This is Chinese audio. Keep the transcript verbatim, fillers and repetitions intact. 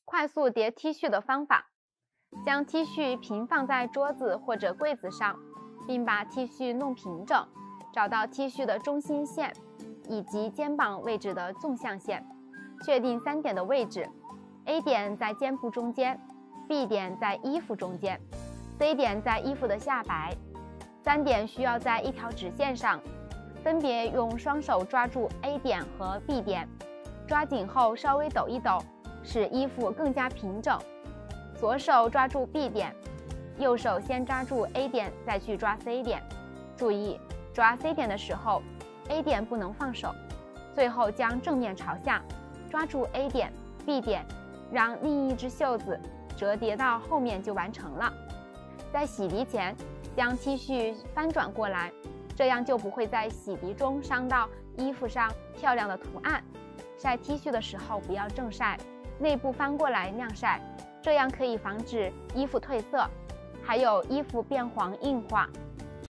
快速叠 T 恤的方法：将 T 恤平放在桌子或者柜子上，并把 T 恤弄平整，找到 T 恤的中心线以及肩膀位置的纵向线，确定三点的位置。A 点在肩部中间， B 点在衣服中间， C 点在衣服的下摆。三点需要在一条直线上，分别用双手抓住 A 点和 B 点，抓紧后稍微抖一抖，使衣服更加平整。左手抓住 B 点，右手先抓住 A 点，再去抓 C 点。注意，抓 C 点的时候 A 点不能放手，最后将正面朝下抓住 A 点 B 点，让另一只袖子折叠到后面就完成了。在洗涤前将 T 恤翻转过来，这样就不会在洗涤中伤到衣服上漂亮的图案。晒 T 恤的时候不要正晒，内部翻过来晾晒，这样可以防止衣服褪色，还有衣服变黄硬化。